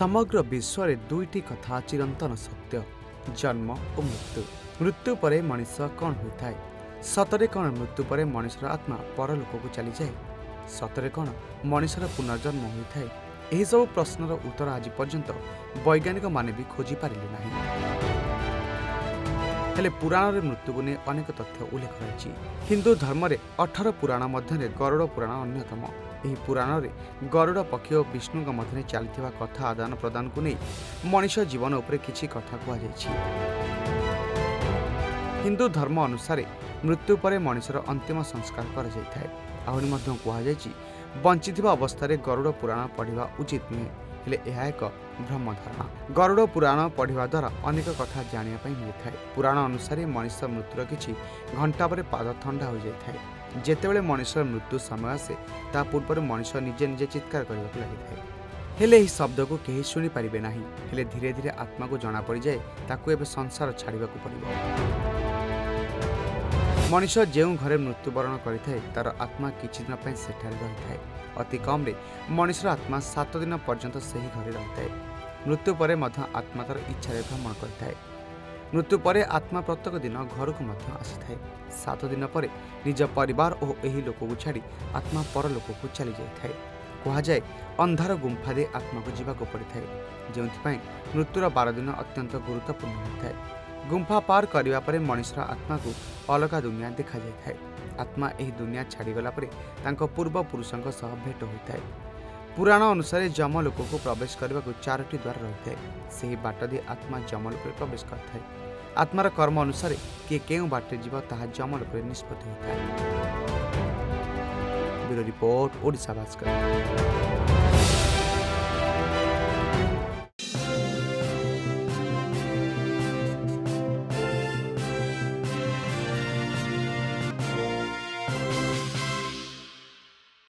समग्र विश्व में दुईटी कथा चिरंतन सत्य जन्म और मृत्यु। मृत्यु पर मनीष कौन होता है? सतरे कौन मृत्यु पर मनुष्यर आत्मा परलोक को चली जाए? सतरे कौन मनुष्यर पुनर्जन्म होता है? यही सब प्रश्नर उत्तर आज पर्यंत वैज्ञानिक माने भी खोजी पारिले नहीं। हेले पुराण में मृत्यु को नहीं अनेक तथ्य उल्लेख रही। हिंदू धर्म में 18 पुराण मध्य गरुड़ पुराण अन्यतम। यह पुराण में गरुड़ पक्षी और विष्णु मध्य चलता कथा आदान प्रदान को नहीं मनुष्य जीवन उपर किछि कथा कहुछि। हिंदू धर्म अनुसार मृत्यु पर मनुष्यर अंतिम संस्कार कर बंची अवस्था गरुड़ पुराण पढ़ा उचित नुहे, हेले यह एक भ्रम धारणा। गरुड़ पुराण पढ़ा द्वारा अनेक कथा जानापी मिलता है। पुराण अनुसार मनुष्य मृत्युर किछि घंटा पर पाद ठंडा हो जाए। जेतेबेले मनुष्य मृत्यु समय आसे ता पूर्व मनुष्य निजे निजे चित्कार करने लगी। हेले यही शब्द को कहीं शुणी पारे ना, हेले धीरे धीरे आत्मा को जना पड़ जाए ताकू एबे संसार छाड़वा पड़ो। मनुष्य जो घरे मृत्युवरण करें तार आत्मा किछि दिन पर सेठारे रही है। अति कम रे मनुष्यर आत्मा 7 दिन पर्यंत सही घरे रही है। मृत्यु पर आत्मा तार इच्छा भ्रमण करता। मृत्यु पर आत्मा प्रत्येक दिन घर को आसी था। 7 दिन पर निज परिवार और यही लोक को छाड़ी आत्मा परलोक को चली जाए। कहुए अंधार गुंफा दे आत्मा को जीवाक पड़ता है, जो मृत्युर 12 दिन अत्यंत गुरुत्वपूर्ण होता है। गुंफा पार करने पर मनुष्यर आत्मा को अलग दुनिया देखा जाए। आत्मा यही दुनिया छाड़गला पूर्व पुरुषों सह भेट होता है। पुराण अनुसार जमलोक को प्रवेश करने को 4टी द्वार रही है। से बाट दे आत्मा जमलोक में प्रवेश करता है। आत्मार कर्म अनुसार किए केउं बाटे जीव ताहा जमलोक में निष्पत्ति होता है। Bureau report, Odisha Bhaskar.